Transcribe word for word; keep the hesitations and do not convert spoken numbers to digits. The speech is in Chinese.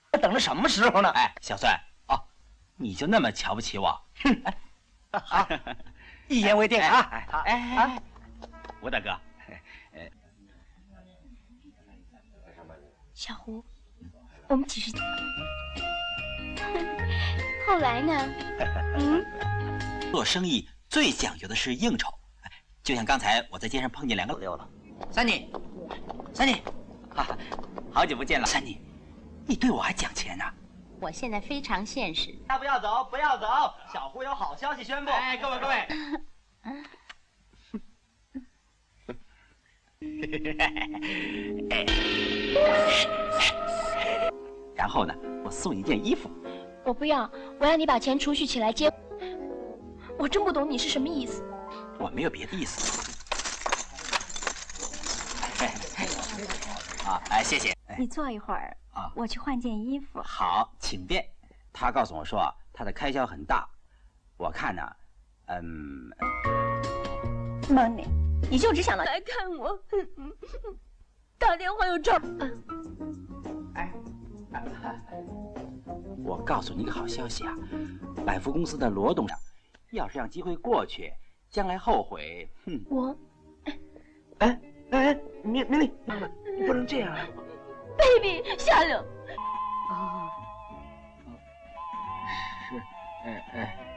等着什么时候呢？ 哎，小孙，哦，你就那么瞧不起我？哼！ 好，一言为定啊！ 哎哎哎，吴大哥， 小胡，我们几时？后来呢？嗯， 做生意最讲究的是应酬，就像刚才我在街上碰见两个溜了。三妮，三妮，哈哈，好久不见了，三妮，你对我还讲钱呢？ 我现在非常现实。 大家不要走，不要走，小胡有好消息宣布。 哎，各位各位。然后呢，我送你一件衣服。 我不要，我要你把钱储蓄起来接。我真不懂你是什么意思。 我没有别的意思。啊，哎，谢谢。 你坐一会儿啊，我去换件衣服。 好，请便。他告诉我说，他的开销很大，我看呢，嗯。 Money， 你就只想到来看我，打电话又找。 哎，我告诉你个好消息啊，百福公司的罗董事长，要是让机会过去，将来后悔，哼。 我， 哎哎哎，明明丽，你不能这样啊 ，baby， 下流。 啊，是，哎哎。